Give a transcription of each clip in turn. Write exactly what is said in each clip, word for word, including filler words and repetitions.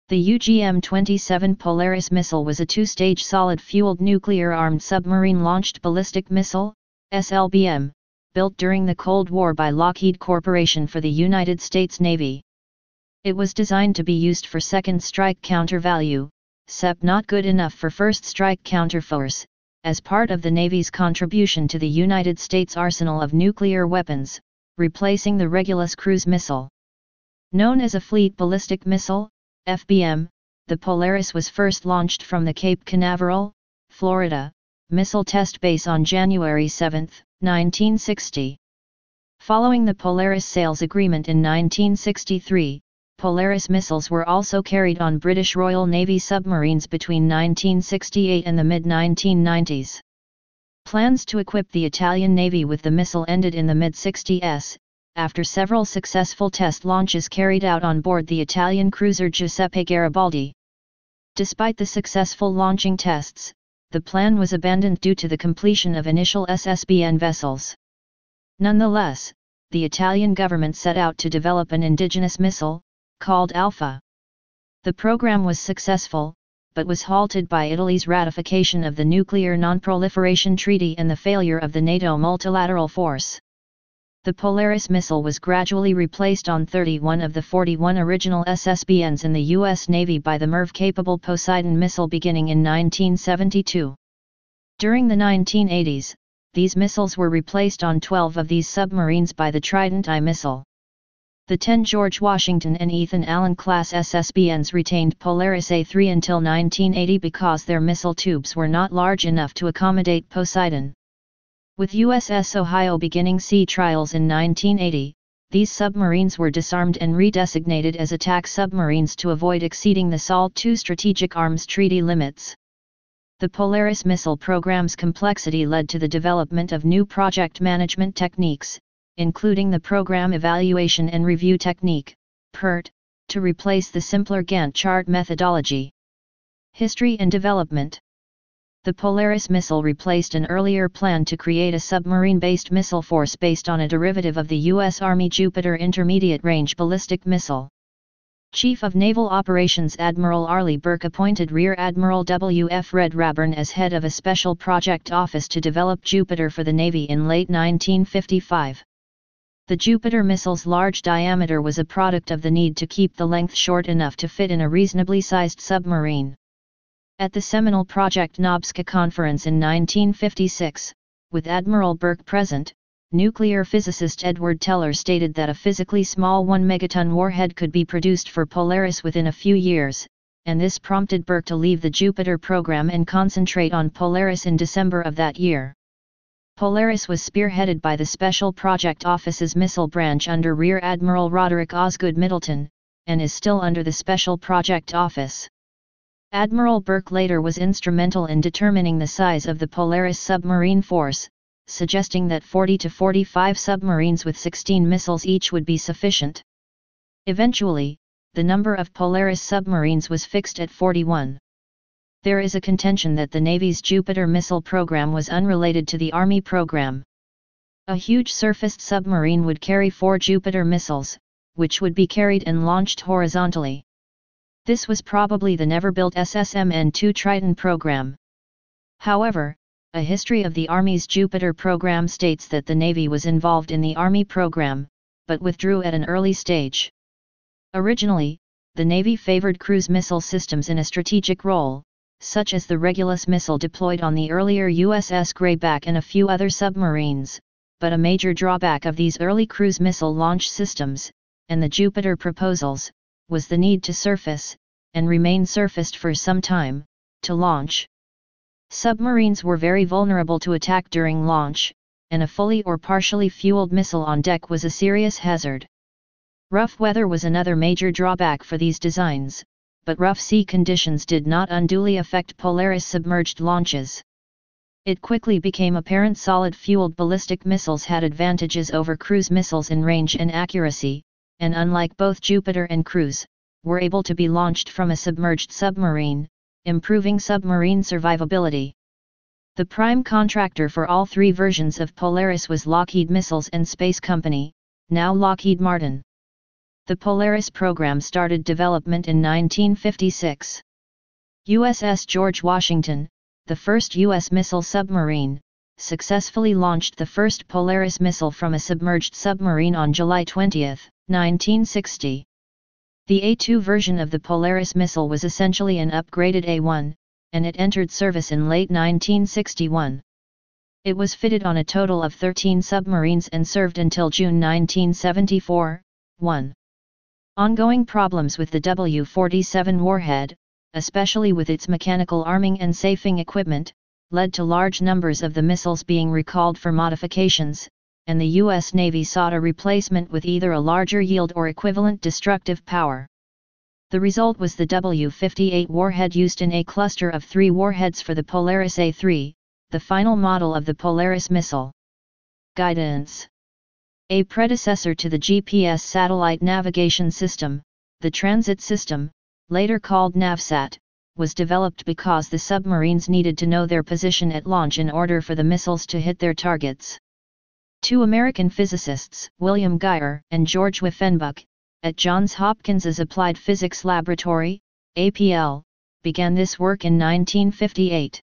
The U G M twenty-seven Polaris missile was a two-stage solid-fueled nuclear-armed submarine-launched ballistic missile, S L B M, built during the Cold War by Lockheed Corporation for the United States Navy. It was designed to be used for second strike counter value, except not good enough for first strike counter force, as part of the Navy's contribution to the United States arsenal of nuclear weapons, replacing the Regulus cruise missile. Known as a fleet ballistic missile, F B M, the Polaris was first launched from the Cape Canaveral, Florida, missile test base on January seventh, nineteen sixty. Following the Polaris sales agreement in nineteen sixty-three, Polaris missiles were also carried on British Royal Navy submarines between nineteen sixty-eight and the mid nineteen nineties. Plans to equip the Italian Navy with the missile ended in the mid sixties, after several successful test launches carried out on board the Italian cruiser Giuseppe Garibaldi. Despite the successful launching tests, the plan was abandoned due to the completion of initial S S B N vessels. Nonetheless, the Italian government set out to develop an indigenous missile, called Alpha. The program was successful, but was halted by Italy's ratification of the Nuclear Non-Proliferation Treaty and the failure of the NATO multilateral force. The Polaris missile was gradually replaced on thirty-one of the forty-one original S S B Ns in the U S Navy by the M I R V-capable Poseidon missile beginning in nineteen seventy-two. During the nineteen eighties, these missiles were replaced on twelve of these submarines by the Trident I missile. The ten George Washington and Ethan Allen class S S B Ns retained Polaris A three until nineteen eighty because their missile tubes were not large enough to accommodate Poseidon. With U S S Ohio beginning sea trials in nineteen eighty, these submarines were disarmed and redesignated as attack submarines to avoid exceeding the S A L two Strategic Arms Treaty limits. The Polaris missile program's complexity led to the development of new project management techniques, including the Program Evaluation and Review Technique, P E R T, to replace the simpler Gantt chart methodology. History and development. The Polaris missile replaced an earlier plan to create a submarine-based missile force based on a derivative of the U S Army Jupiter Intermediate-Range Ballistic Missile. Chief of Naval Operations Admiral Arleigh Burke appointed Rear Admiral W F Red Raburn as head of a special project office to develop Jupiter for the Navy in late nineteen fifty-five. The Jupiter missile's large diameter was a product of the need to keep the length short enough to fit in a reasonably sized submarine. At the seminal Project Nobska conference in nineteen fifty-six, with Admiral Burke present, nuclear physicist Edward Teller stated that a physically small one megaton warhead could be produced for Polaris within a few years, and this prompted Burke to leave the Jupiter program and concentrate on Polaris in December of that year. Polaris was spearheaded by the Special Project Office's missile branch under Rear Admiral Roderick Osgood Middleton, and is still under the Special Project Office. Admiral Burke later was instrumental in determining the size of the Polaris submarine force, suggesting that forty to forty-five submarines with sixteen missiles each would be sufficient. Eventually, the number of Polaris submarines was fixed at forty-one. There is a contention that the Navy's Jupiter missile program was unrelated to the Army program. A huge surfaced submarine would carry four Jupiter missiles, which would be carried and launched horizontally. This was probably the never-built S S M N two Triton program. However, a history of the Army's Jupiter program states that the Navy was involved in the Army program, but withdrew at an early stage. Originally, the Navy favored cruise missile systems in a strategic role, such as the Regulus missile deployed on the earlier U S S Greyback and a few other submarines, but a major drawback of these early cruise missile launch systems, and the Jupiter proposals, was the need to surface, and remain surfaced for some time, to launch. Submarines were very vulnerable to attack during launch, and a fully or partially fueled missile on deck was a serious hazard. Rough weather was another major drawback for these designs, but rough sea conditions did not unduly affect Polaris submerged launches. It quickly became apparent solid-fueled ballistic missiles had advantages over cruise missiles in range and accuracy, and unlike both Jupiter and Cruise, were able to be launched from a submerged submarine, improving submarine survivability. The prime contractor for all three versions of Polaris was Lockheed Missiles and Space Company, now Lockheed Martin. The Polaris program started development in nineteen fifty-six. U S S George Washington, the first U S missile submarine, successfully launched the first Polaris missile from a submerged submarine on July twentieth, nineteen sixty. The A two version of the Polaris missile was essentially an upgraded A one, and it entered service in late nineteen sixty-one. It was fitted on a total of thirteen submarines and served until June nineteen seventy-four. one. Ongoing problems with the W forty-seven warhead, especially with its mechanical arming and safing equipment, led to large numbers of the missiles being recalled for modifications, and the U S Navy sought a replacement with either a larger yield or equivalent destructive power. The result was the W fifty-eight warhead used in a cluster of three warheads for the Polaris A three, the final model of the Polaris missile. Guidance. A predecessor to the G P S satellite navigation system, the transit system, later called NavSat, was developed because the submarines needed to know their position at launch in order for the missiles to hit their targets. Two American physicists, William Geyer and George Wyffenbuch, at Johns Hopkins's Applied Physics Laboratory, A P L, began this work in nineteen fifty-eight.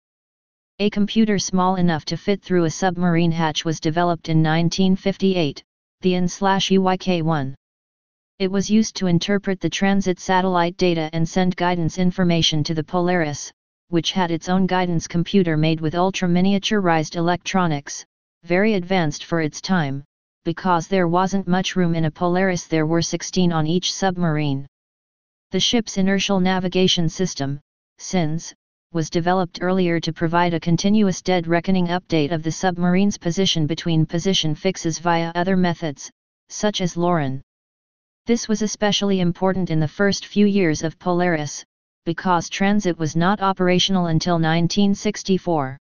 A computer small enough to fit through a submarine hatch was developed in nineteen fifty-eight, the N U Y K one. It was used to interpret the transit satellite data and send guidance information to the Polaris, which had its own guidance computer made with ultra-miniaturized electronics, very advanced for its time. Because there wasn't much room in a Polaris, there were sixteen on each submarine. The ship's inertial navigation system, S I N S, was developed earlier to provide a continuous dead reckoning update of the submarine's position between position fixes via other methods, such as LORAN. This was especially important in the first few years of Polaris, because transit was not operational until nineteen sixty-four.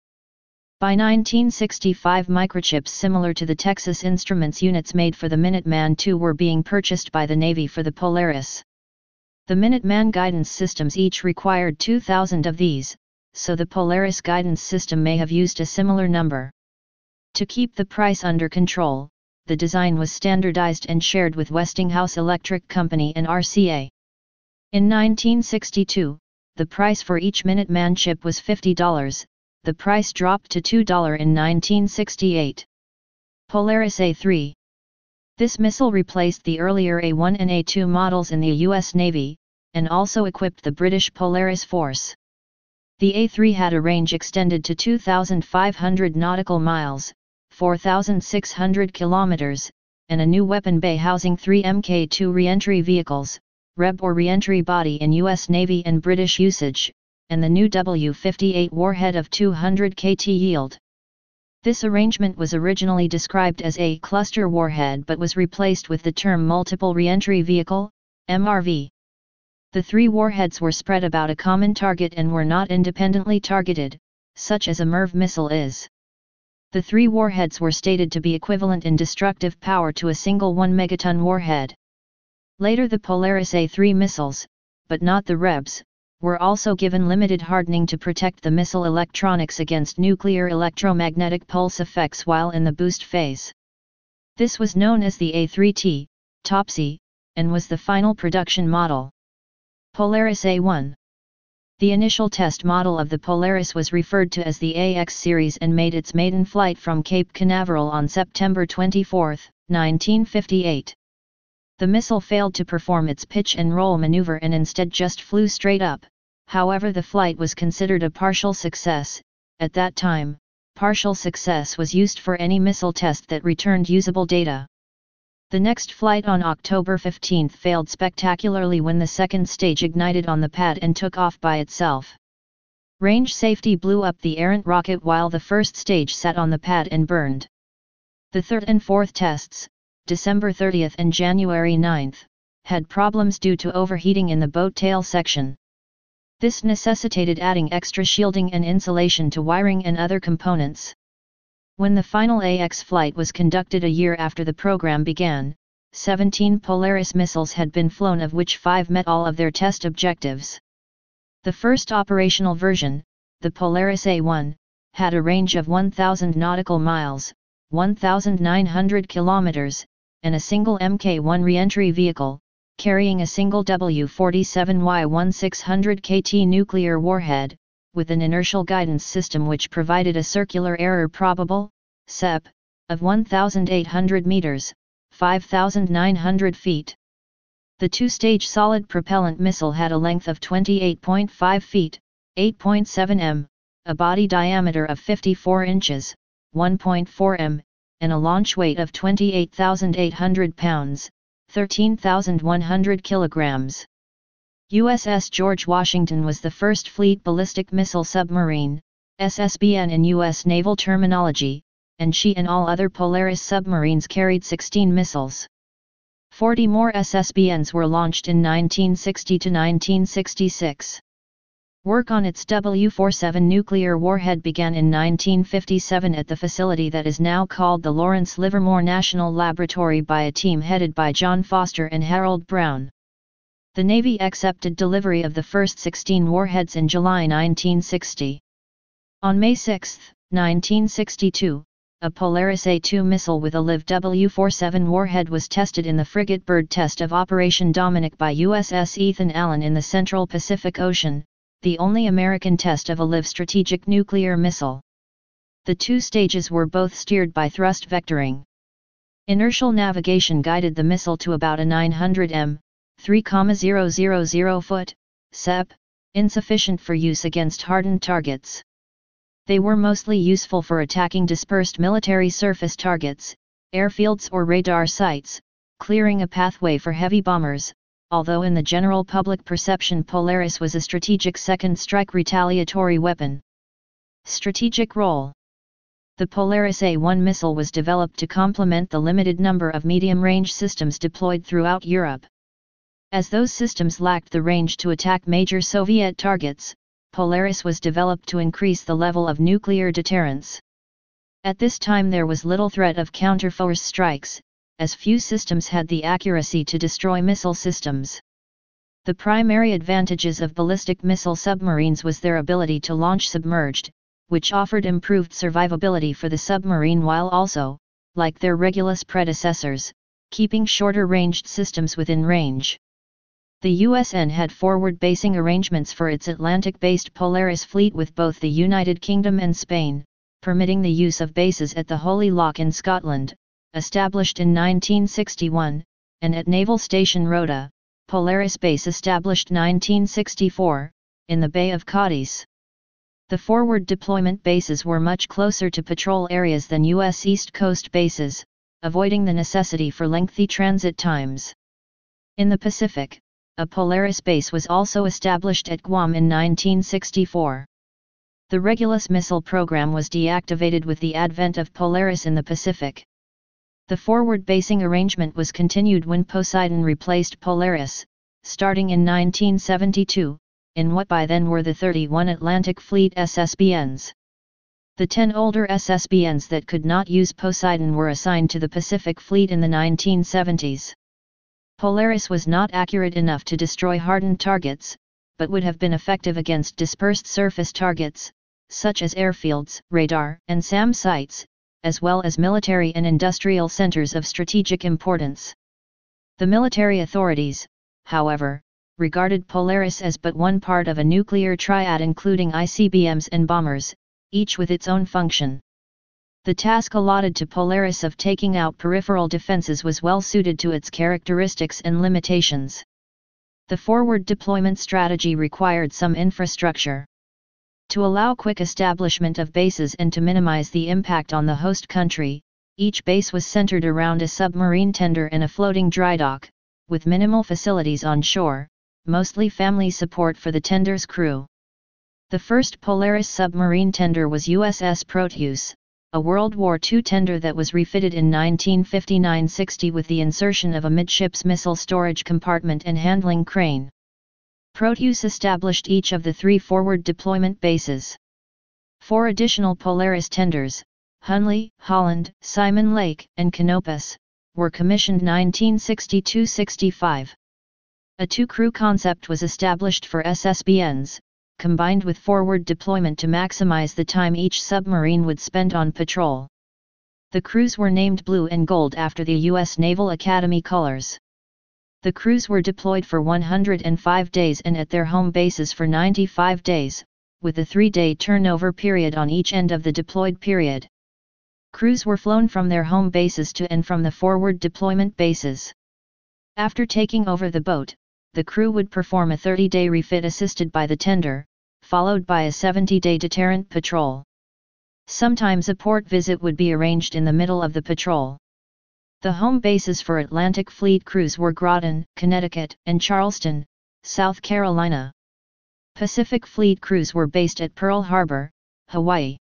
By nineteen sixty-five, microchips similar to the Texas Instruments units made for the Minuteman two were being purchased by the Navy for the Polaris. The Minuteman guidance systems each required two thousand of these, so the Polaris guidance system may have used a similar number. To keep the price under control, the design was standardized and shared with Westinghouse Electric Company and R C A. In nineteen sixty-two, the price for each Minuteman chip was fifty dollars, the price dropped to two dollars in nineteen sixty-eight. Polaris A three. This missile replaced the earlier A one and A two models in the U S Navy, and also equipped the British Polaris Force. The A three had a range extended to two thousand five hundred nautical miles, four thousand six hundred kilometers, and a new weapon bay housing three M K two reentry vehicles, R E B or reentry body in U S Navy and British usage, and the new W fifty-eight warhead of two hundred kiloton yield. This arrangement was originally described as a cluster warhead but was replaced with the term multiple reentry vehicle, M R V. The three warheads were spread about a common target and were not independently targeted, such as a M R V missile is. The three warheads were stated to be equivalent in destructive power to a single one megaton warhead. Later the Polaris A three missiles, but not the R E Bs, were also given limited hardening to protect the missile electronics against nuclear electromagnetic pulse effects while in the boost phase. This was known as the A three T, Topsy, and was the final production model. Polaris A one. The initial test model of the Polaris was referred to as the A X series and made its maiden flight from Cape Canaveral on September twenty-fourth, nineteen fifty-eight. The missile failed to perform its pitch and roll maneuver and instead just flew straight up. However, the flight was considered a partial success. At that time, partial success was used for any missile test that returned usable data. The next flight on October fifteenth failed spectacularly when the second stage ignited on the pad and took off by itself. Range safety blew up the errant rocket while the first stage sat on the pad and burned. The third and fourth tests, December thirtieth and January ninth, had problems due to overheating in the boat tail section. This necessitated adding extra shielding and insulation to wiring and other components. When the final A X flight was conducted a year after the program began, seventeen Polaris missiles had been flown, of which five met all of their test objectives. The first operational version, the Polaris A one, had a range of one thousand nautical miles, one thousand nine hundred kilometers, and a single M K one reentry vehicle, carrying a single W forty-seven Y sixteen hundred K T nuclear warhead, with an inertial guidance system which provided a circular error probable, S E P, of one thousand eight hundred meters, five thousand nine hundred feet. The two-stage solid propellant missile had a length of twenty-eight point five feet, eight point seven meters, a body diameter of fifty-four inches, one point four meters, and a launch weight of twenty-eight thousand eight hundred pounds, thirteen thousand one hundred kilograms. U S S George Washington was the first fleet ballistic missile submarine, S S B N in U S naval terminology, and she and all other Polaris submarines carried sixteen missiles. forty more S S B Ns were launched in nineteen sixty to nineteen sixty-six. Work on its W forty-seven nuclear warhead began in nineteen fifty-seven at the facility that is now called the Lawrence Livermore National Laboratory by a team headed by John Foster and Harold Brown. The Navy accepted delivery of the first sixteen warheads in July nineteen sixty. On May sixth, nineteen sixty-two, a Polaris A two missile with a live W forty-seven warhead was tested in the frigate bird test of Operation Dominic by U S S Ethan Allen in the Central Pacific Ocean, the only American test of a live strategic nuclear missile. The two stages were both steered by thrust vectoring. Inertial navigation guided the missile to about a nine hundred meters, three thousand foot, S E P, insufficient for use against hardened targets. They were mostly useful for attacking dispersed military surface targets, airfields or radar sites, clearing a pathway for heavy bombers, although in the general public perception Polaris was a strategic second-strike retaliatory weapon. Strategic role. The Polaris A one missile was developed to complement the limited number of medium-range systems deployed throughout Europe. As those systems lacked the range to attack major Soviet targets, Polaris was developed to increase the level of nuclear deterrence. At this time there was little threat of counter-force strikes, as few systems had the accuracy to destroy missile systems. The primary advantages of ballistic missile submarines was their ability to launch submerged, which offered improved survivability for the submarine while also, like their Regulus predecessors, keeping shorter-ranged systems within range. The U S N had forward basing arrangements for its Atlantic-based Polaris fleet with both the United Kingdom and Spain, permitting the use of bases at the Holy Loch in Scotland, established in nineteen sixty-one, and at Naval Station Rota, Polaris Base established nineteen sixty-four, in the Bay of Cadiz. The forward deployment bases were much closer to patrol areas than U S East Coast bases, avoiding the necessity for lengthy transit times. In the Pacific, a Polaris base was also established at Guam in nineteen sixty-four. The Regulus missile program was deactivated with the advent of Polaris in the Pacific. The forward basing arrangement was continued when Poseidon replaced Polaris, starting in nineteen seventy-two, in what by then were the thirty-one Atlantic Fleet S S B Ns. The ten older S S B Ns that could not use Poseidon were assigned to the Pacific Fleet in the nineteen seventies. Polaris was not accurate enough to destroy hardened targets, but would have been effective against dispersed surface targets, such as airfields, radar, and SAM sites, as well as military and industrial centers of strategic importance. The military authorities, however, regarded Polaris as but one part of a nuclear triad including I C B Ms and bombers, each with its own function. The task allotted to Polaris of taking out peripheral defenses was well suited to its characteristics and limitations. The forward deployment strategy required some infrastructure. To allow quick establishment of bases and to minimize the impact on the host country, each base was centered around a submarine tender and a floating dry dock, with minimal facilities on shore, mostly family support for the tender's crew. The first Polaris submarine tender was U S S Proteus, a World War Two tender that was refitted in nineteen fifty-nine sixty with the insertion of a midships missile storage compartment and handling crane. Proteus established each of the three forward deployment bases. Four additional Polaris tenders, Hunley, Holland, Simon Lake, and Canopus, were commissioned nineteen sixty-two sixty-five. A two-crew concept was established for S S B Ns, combined with forward deployment to maximize the time each submarine would spend on patrol. The crews were named Blue and Gold after the U S Naval Academy colors. The crews were deployed for one hundred five days and at their home bases for ninety-five days, with a three-day turnover period on each end of the deployed period. Crews were flown from their home bases to and from the forward deployment bases. After taking over the boat, the crew would perform a thirty-day refit assisted by the tender, followed by a seventy-day deterrent patrol. Sometimes a port visit would be arranged in the middle of the patrol. The home bases for Atlantic Fleet crews were Groton, Connecticut, and Charleston, South Carolina. Pacific Fleet crews were based at Pearl Harbor, Hawaii.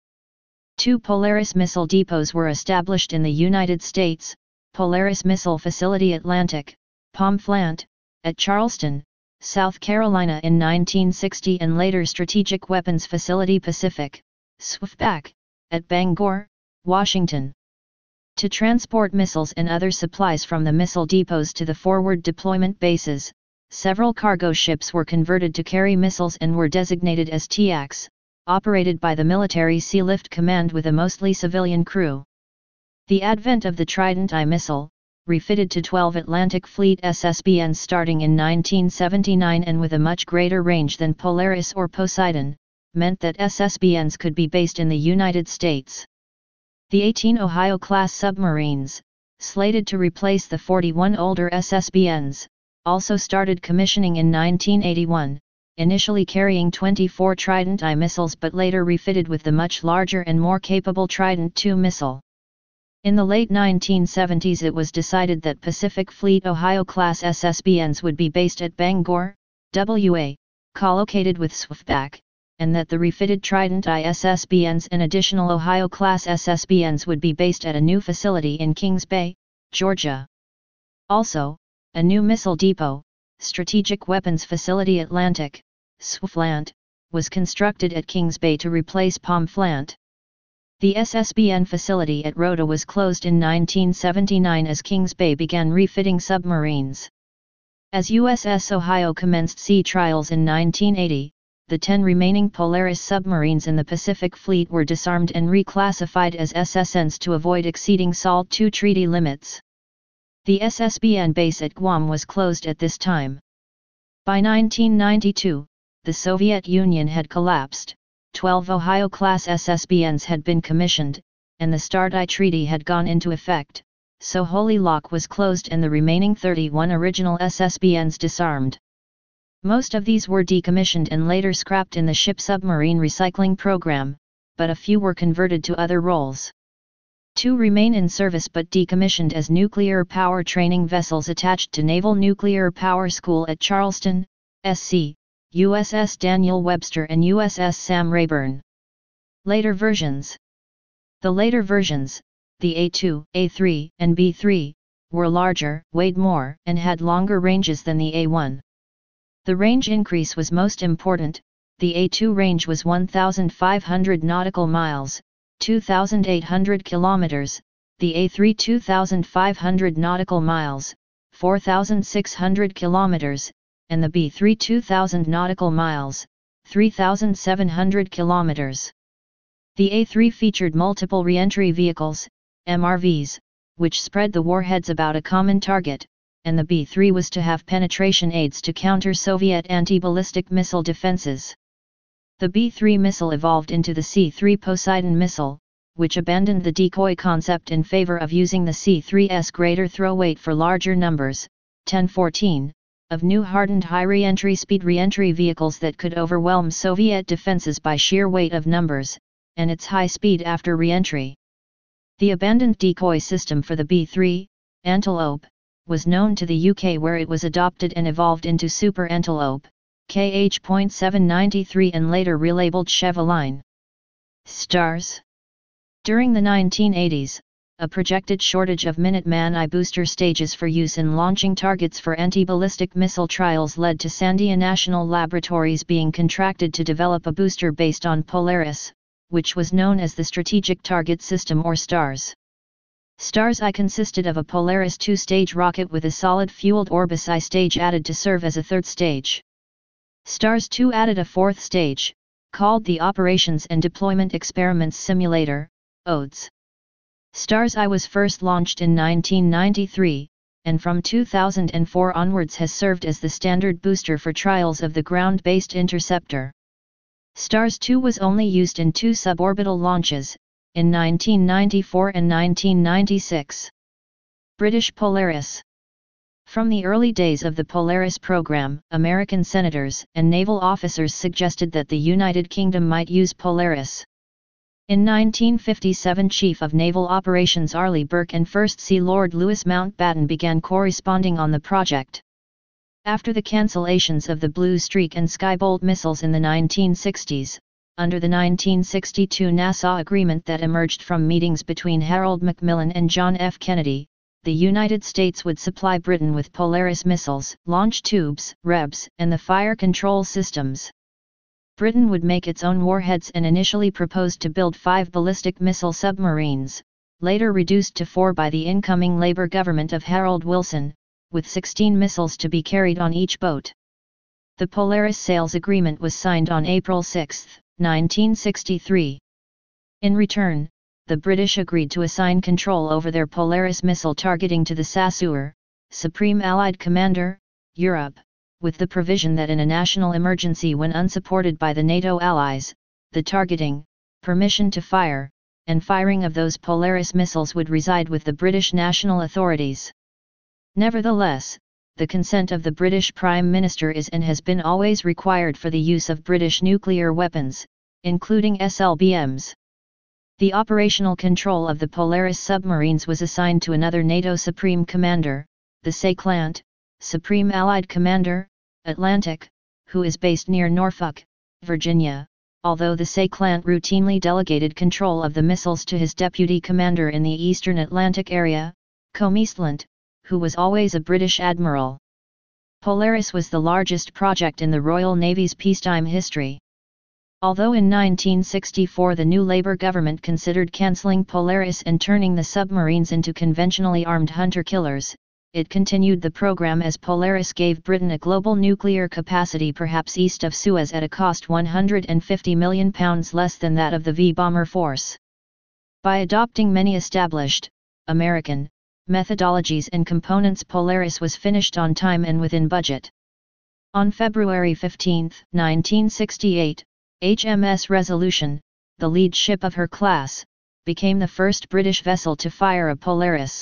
Two Polaris missile depots were established in the United States, Polaris Missile Facility Atlantic, Pomflant, at Charleston, South Carolina in nineteen sixty and later Strategic Weapons Facility Pacific, S W F P A C, at Bangor, Washington. To transport missiles and other supplies from the missile depots to the forward deployment bases, several cargo ships were converted to carry missiles and were designated as T A Cs, operated by the Military Sea Lift Command with a mostly civilian crew. The advent of the Trident I missile, refitted to twelve Atlantic Fleet S S B Ns starting in nineteen seventy-nine and with a much greater range than Polaris or Poseidon, meant that S S B Ns could be based in the United States. The eighteen Ohio-class submarines, slated to replace the forty-one older S S B Ns, also started commissioning in nineteen eighty-one, initially carrying twenty-four Trident I missiles but later refitted with the much larger and more capable Trident two missile. In the late nineteen seventies it was decided that Pacific Fleet Ohio-class S S B Ns would be based at Bangor, W A, collocated with S W F P A C, and that the refitted Trident I S S B Ns and additional Ohio-class S S B Ns would be based at a new facility in Kings Bay, Georgia. Also, a new missile depot, Strategic Weapons Facility Atlantic, S W F L A N T, was constructed at Kings Bay to replace Pomflant. The S S B N facility at Rota was closed in nineteen seventy-nine as Kings Bay began refitting submarines. As U S S Ohio commenced sea trials in nineteen eighty, the ten remaining Polaris submarines in the Pacific Fleet were disarmed and reclassified as S S Ns to avoid exceeding SALT two treaty limits. The S S B N base at Guam was closed at this time. By nineteen ninety-two, the Soviet Union had collapsed, twelve Ohio-class S S B Ns had been commissioned, and the START I Treaty had gone into effect, so Holy Lock was closed and the remaining thirty-one original S S B Ns disarmed. Most of these were decommissioned and later scrapped in the ship submarine recycling program, but a few were converted to other roles. Two remain in service but decommissioned as nuclear power training vessels attached to Naval Nuclear Power School at Charleston, S C, U S S Daniel Webster and U S S Sam Rayburn. Later versions. The later versions, the A two, A three, and B three, were larger, weighed more, and had longer ranges than the A one. The range increase was most important. The A two range was one thousand five hundred nautical miles, two thousand eight hundred kilometers, the A three two thousand five hundred nautical miles, four thousand six hundred kilometers, and the B three two thousand nautical miles, three thousand seven hundred kilometers. The A three featured multiple reentry vehicles, M R Vs, which spread the warheads about a common target, and the B three was to have penetration aids to counter Soviet anti-ballistic missile defenses. The B three missile evolved into the C three Poseidon missile, which abandoned the decoy concept in favor of using the C three's greater throw weight for larger numbers, ten fourteen, of new hardened high re-entry speed re-entry vehicles that could overwhelm Soviet defenses by sheer weight of numbers, and its high speed after re-entry. The abandoned decoy system for the B three, Antelope, was known to the U K where it was adopted and evolved into Super Antelope, K H seven ninety-three and later relabeled Chevaline. Stars. During the nineteen eighties, a projected shortage of Minuteman I booster stages for use in launching targets for anti-ballistic missile trials led to Sandia National Laboratories being contracted to develop a booster based on Polaris, which was known as the Strategic Target System or STARS. STARS I consisted of a Polaris two-stage rocket with a solid-fueled Orbis I stage added to serve as a third stage. STARS two added a fourth stage, called the Operations and Deployment Experiments Simulator, O D S. STARS I was first launched in nineteen ninety-three, and from two thousand four onwards has served as the standard booster for trials of the ground-based interceptor. STARS two was only used in two suborbital launches, in nineteen ninety-four and nineteen ninety-six. British Polaris. From the early days of the Polaris program, American senators and naval officers suggested that the United Kingdom might use Polaris. In nineteen fifty-seven, Chief of Naval Operations Arleigh Burke and First Sea Lord Louis Mountbatten began corresponding on the project. After the cancellations of the Blue Streak and Skybolt missiles in the nineteen sixties, under the nineteen sixty-two NASA agreement that emerged from meetings between Harold Macmillan and John F. Kennedy, the United States would supply Britain with Polaris missiles, launch tubes, rebs, and the fire control systems. Britain would make its own warheads and initially proposed to build five ballistic missile submarines, later reduced to four by the incoming Labour government of Harold Wilson, with sixteen missiles to be carried on each boat. The Polaris sales agreement was signed on April sixth, nineteen sixty-three. In return, the British agreed to assign control over their Polaris missile targeting to the Chasseur, Supreme Allied Commander, Europe, with the provision that in a national emergency when unsupported by the NATO allies, the targeting, permission to fire, and firing of those Polaris missiles would reside with the British national authorities. Nevertheless, the consent of the British Prime Minister is and has been always required for the use of British nuclear weapons, including S L B Ms. The operational control of the Polaris submarines was assigned to another NATO Supreme Commander, the succinct, Supreme Allied Commander, Atlantic, who is based near Norfolk, Virginia, although the succinct routinely delegated control of the missiles to his deputy commander in the eastern Atlantic area, Commisland, who was always a British admiral. Polaris was the largest project in the Royal Navy's peacetime history. Although in nineteen sixty-four the new Labour government considered cancelling Polaris and turning the submarines into conventionally armed hunter-killers, it continued the program as Polaris gave Britain a global nuclear capacity perhaps east of Suez at a cost one hundred fifty million pounds less than that of the V-bomber force. By adopting many established, American, methodologies and components, Polaris was finished on time and within budget. On February fifteenth, nineteen sixty-eight, H M S Resolution, the lead ship of her class, became the first British vessel to fire a Polaris.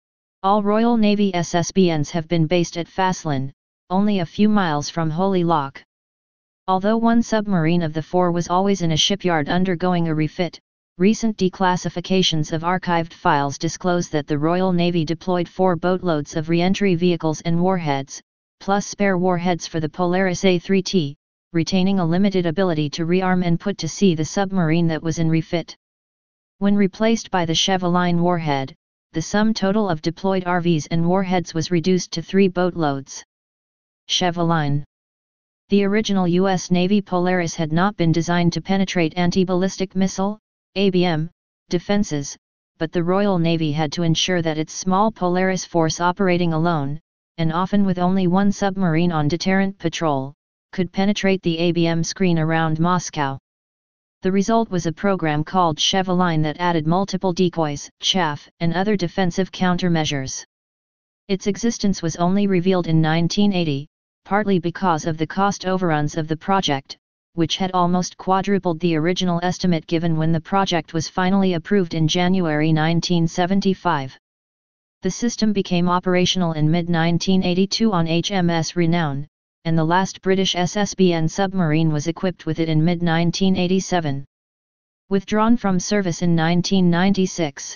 All Royal Navy S S B Ns have been based at Faslane, only a few miles from Holy Loch. Although one submarine of the four was always in a shipyard undergoing a refit, recent declassifications of archived files disclose that the Royal Navy deployed four boatloads of re-entry vehicles and warheads, plus spare warheads for the Polaris A three T, retaining a limited ability to rearm and put to sea the submarine that was in refit. When replaced by the Chevaline warhead, the sum total of deployed R Vs and warheads was reduced to three boatloads. Chevaline. The original U S Navy Polaris had not been designed to penetrate anti-ballistic missile, A B M, defenses, but the Royal Navy had to ensure that its small Polaris force operating alone, and often with only one submarine on deterrent patrol, could penetrate the A B M screen around Moscow. The result was a program called Chevaline that added multiple decoys, chaff, and other defensive countermeasures. Its existence was only revealed in nineteen eighty, partly because of the cost overruns of the project, which had almost quadrupled the original estimate given when the project was finally approved in January nineteen seventy-five. The system became operational in mid nineteen eighty-two on H M S Renown, and the last British S S B N submarine was equipped with it in mid nineteen eighty-seven. Withdrawn from service in nineteen ninety-six.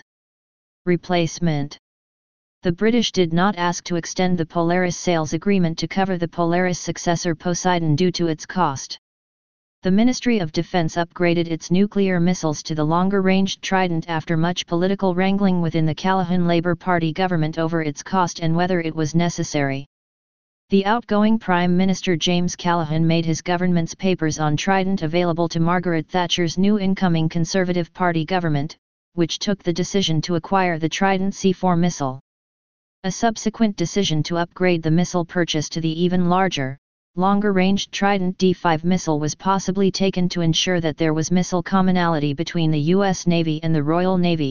Replacement. The British did not ask to extend the Polaris sales agreement to cover the Polaris successor Poseidon due to its cost. The Ministry of Defence upgraded its nuclear missiles to the longer-ranged Trident after much political wrangling within the Callaghan Labour Party government over its cost and whether it was necessary. The outgoing Prime Minister James Callaghan made his government's papers on Trident available to Margaret Thatcher's new incoming Conservative Party government, which took the decision to acquire the Trident C four missile. A subsequent decision to upgrade the missile purchase to the even larger, longer-ranged Trident D five missile was possibly taken to ensure that there was missile commonality between the U S Navy and the Royal Navy,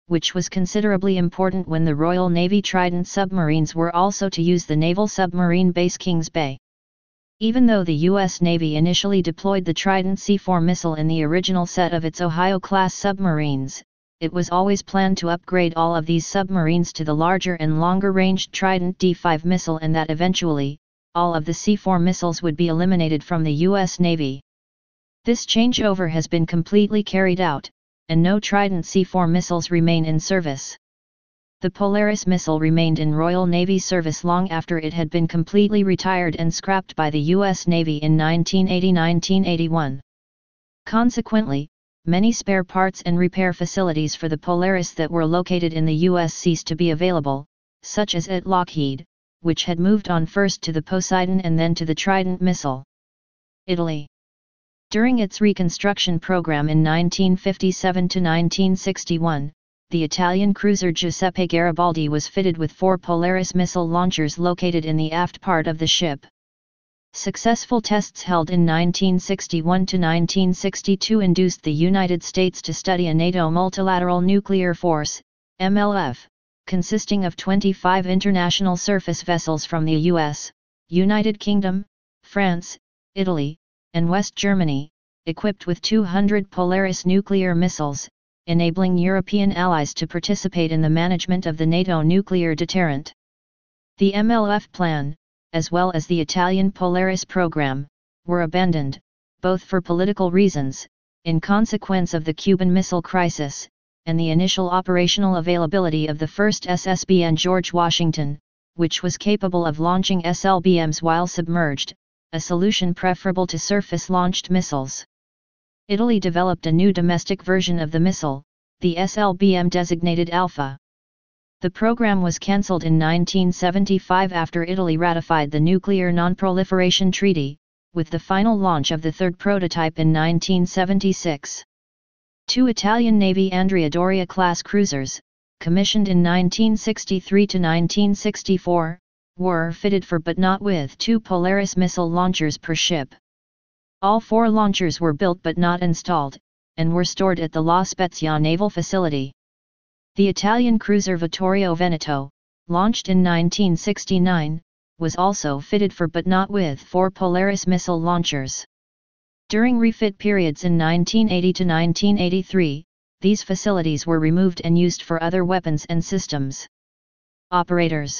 which was considerably important when the Royal Navy Trident submarines were also to use the Naval Submarine Base Kings Bay. Even though the U S Navy initially deployed the Trident C four missile in the original set of its Ohio-class submarines, it was always planned to upgrade all of these submarines to the larger and longer-ranged Trident D five missile, and that eventually, all of the C four missiles would be eliminated from the U S Navy. This changeover has been completely carried out, and no Trident C four missiles remain in service. The Polaris missile remained in Royal Navy service long after it had been completely retired and scrapped by the U S Navy in nineteen eighty to nineteen eighty-one. Consequently, many spare parts and repair facilities for the Polaris that were located in the U S ceased to be available, such as at Lockheed, which had moved on first to the Poseidon and then to the Trident missile. Italy. During its reconstruction program in nineteen fifty-seven to nineteen sixty-one, the Italian cruiser Giuseppe Garibaldi was fitted with four Polaris missile launchers located in the aft part of the ship. Successful tests held in nineteen sixty-one to nineteen sixty-two induced the United States to study a NATO multilateral nuclear force, M L F, consisting of twenty-five international surface vessels from the U S, United Kingdom, France, Italy, and West Germany, equipped with two hundred Polaris nuclear missiles, enabling European allies to participate in the management of the NATO nuclear deterrent. The M L F plan, as well as the Italian Polaris program, were abandoned, both for political reasons, in consequence of the Cuban Missile Crisis, and the initial operational availability of the first S S B N George Washington, which was capable of launching S L B Ms while submerged, a solution preferable to surface-launched missiles. Italy developed a new domestic version of the missile, the S L B M designated Alpha. The program was cancelled in nineteen seventy-five after Italy ratified the Nuclear Non-Proliferation Treaty, with the final launch of the third prototype in nineteen seventy-six. Two Italian Navy Andrea Doria-class cruisers, commissioned in nineteen sixty-three to nineteen sixty-four, were fitted for but not with two Polaris missile launchers per ship. All four launchers were built but not installed, and were stored at the La Spezia naval facility. The Italian cruiser Vittorio Veneto, launched in nineteen sixty-nine, was also fitted for but not with four Polaris missile launchers. During refit periods in nineteen eighty to nineteen eighty-three, these facilities were removed and used for other weapons and systems. Operators: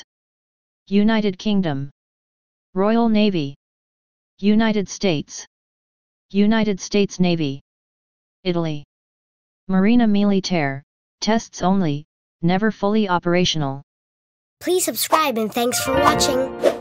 United Kingdom, Royal Navy, United States, United States Navy, Italy. Marina Militare, tests only, never fully operational. Please subscribe and thanks for watching.